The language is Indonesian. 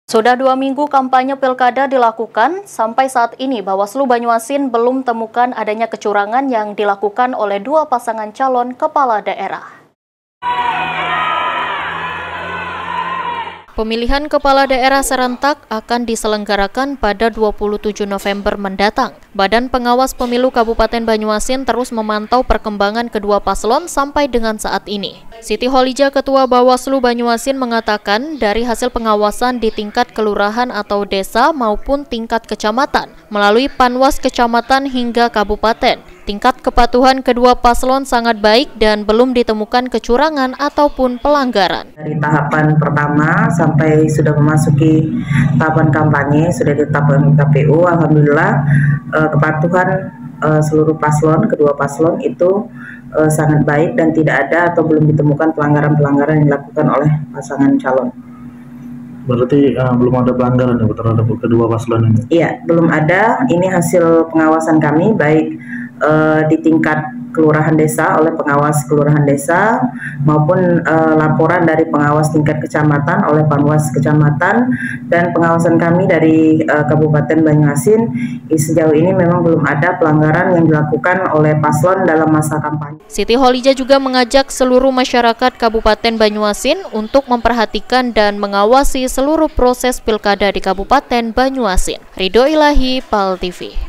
Sudah 2 minggu kampanye pilkada dilakukan, sampai saat ini Bawaslu Banyuasin belum temukan adanya kecurangan yang dilakukan oleh dua pasangan calon kepala daerah. Pemilihan kepala daerah serentak akan diselenggarakan pada 27 November mendatang. Badan Pengawas Pemilu Kabupaten Banyuasin terus memantau perkembangan kedua paslon sampai dengan saat ini. Siti Holija, Ketua Bawaslu Banyuasin, mengatakan dari hasil pengawasan di tingkat kelurahan atau desa maupun tingkat kecamatan, melalui Panwas Kecamatan hingga Kabupaten, tingkat kepatuhan kedua paslon sangat baik dan belum ditemukan kecurangan ataupun pelanggaran. Dari tahapan pertama sampai sudah memasuki tahapan kampanye, sudah ditetapkan KPU, alhamdulillah kepatuhan seluruh paslon, kedua paslon itu sangat baik dan tidak ada atau belum ditemukan pelanggaran-pelanggaran yang dilakukan oleh pasangan calon. Berarti belum ada pelanggaran ya terhadap kedua paslon ini? Iya, belum ada. Ini hasil pengawasan kami baik di tingkat kelurahan desa oleh pengawas kelurahan desa maupun laporan dari pengawas tingkat kecamatan oleh Panwas Kecamatan, dan pengawasan kami dari Kabupaten Banyuasin sejauh ini memang belum ada pelanggaran yang dilakukan oleh paslon dalam masa kampanye. Siti Holija juga mengajak seluruh masyarakat Kabupaten Banyuasin untuk memperhatikan dan mengawasi seluruh proses pilkada di Kabupaten Banyuasin. Ridho Ilahi, PAL TV.